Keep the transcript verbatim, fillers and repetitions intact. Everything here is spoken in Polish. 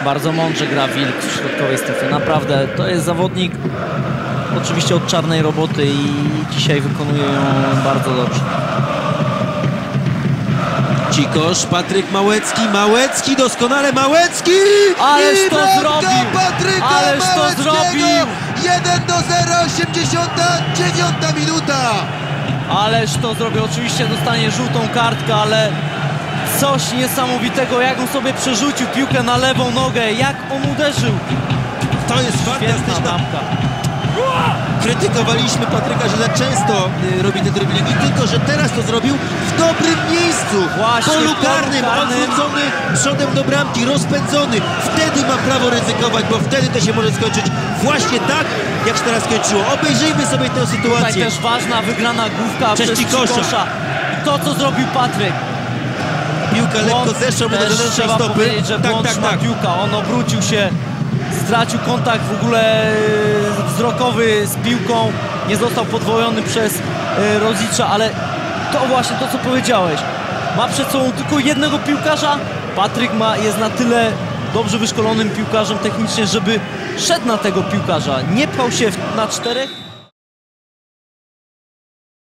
Bardzo mądrze gra Wilk w środkowej strefie. Naprawdę, to jest zawodnik oczywiście od czarnej roboty i dzisiaj wykonuje ją bardzo dobrze. Cikosz, Patryk Małecki, Małecki, doskonale Małecki! Ależ I to bramka zrobił! Patryka Ależ to Małeckiego! zrobił! jeden do zera, osiemdziesiąta dziewiąta minuta! Ależ to zrobił. Oczywiście dostanie żółtą kartkę, ale coś niesamowitego, jak on sobie przerzucił piłkę na lewą nogę, jak on uderzył. To jest Świetna fantastyczna. bramka. Krytykowaliśmy Patryka, że za często y, robi te driblingi, tylko że teraz to zrobił w dobrym miejscu. Właśnie, w polu w polu karnym, karnym. odwrócony przodem do bramki, rozpędzony. Wtedy ma prawo ryzykować, bo wtedy to się może skończyć właśnie tak, jak się teraz skończyło. Obejrzyjmy sobie tę Tutaj sytuację. też ważna wygrana główka Przez przez Cikosza. Cikosza. I to, co zrobił Patryk. Piłka lekko Błąd zeszła mu do też zewnętrznej trzeba stopy. powiedzieć, że Tak, błąd tak, tak. Szmaciuka. On obrócił się, stracił kontakt w ogóle e, wzrokowy z piłką. Nie został podwojony przez e, Rosicza, ale to właśnie to, co powiedziałeś. Ma przed sobą tylko jednego piłkarza. Patryk ma, jest na tyle dobrze wyszkolonym piłkarzem technicznie, żeby szedł na tego piłkarza. Nie pchał się w, na czterech.